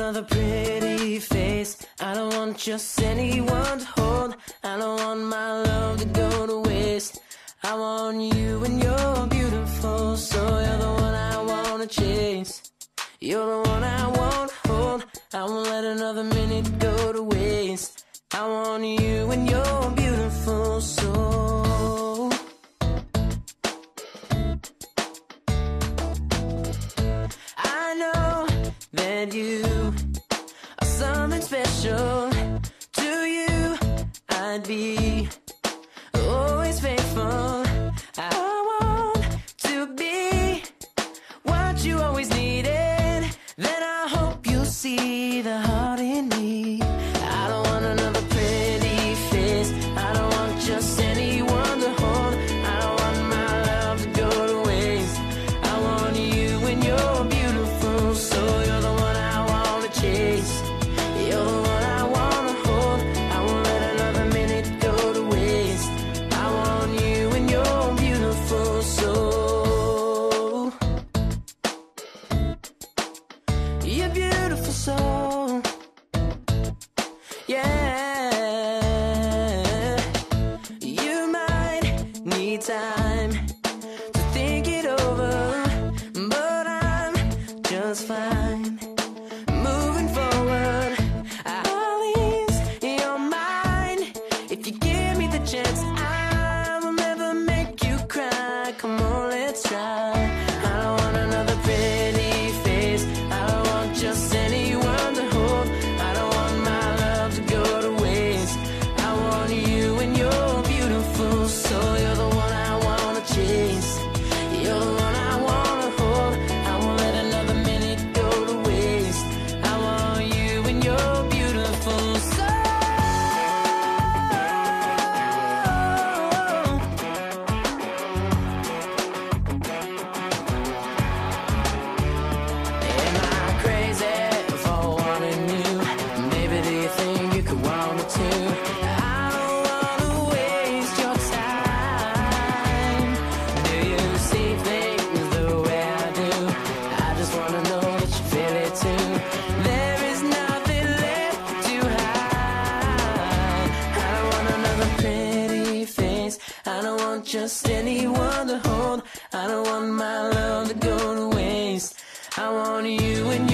another pretty face. I don't want just anyone to hold. I don't want my love to go to waste. I want you and you're beautiful, so you're the one I wanna chase. You're the one I wanna hold. I won't let another minute go to waste. I want you and you're beautiful, so I know that you are something special. To you I'd be always faithful. I want to be what you always needed. Then I hope you'll see the heart in me. I don't want another pretty face. I don't want just anyone to hold. I don't want my love to go to waste. I want you and you're beautiful, so you're the one I wanna chase. You're the one I wanna hold. I won't let another minute go to waste. I want you and you're beautiful, so you're beautiful, so yeah. You might need time to think it over, but I'm just fine moving forward. I'll ease your mind if you give me the chance. I will never make you cry. Come on, let's try. I don't want another pretty face. I don't want just anyone to hold. I don't want my love to go to waste. I want you and you're beautiful, so you're the one I wanna chase. You're the one I wanna hold. I won't let another minute go to waste. I want you and you're beautiful, so am I crazy for wanting you? Maybe do you think you could want me too? I don't wanna waste your time. Do you see things the way I do? I just wanna know that you feel it too. There is nothing left to hide. I don't want another pretty face. I don't want just anyone to hold. I don't want my love to go to waste. I want you and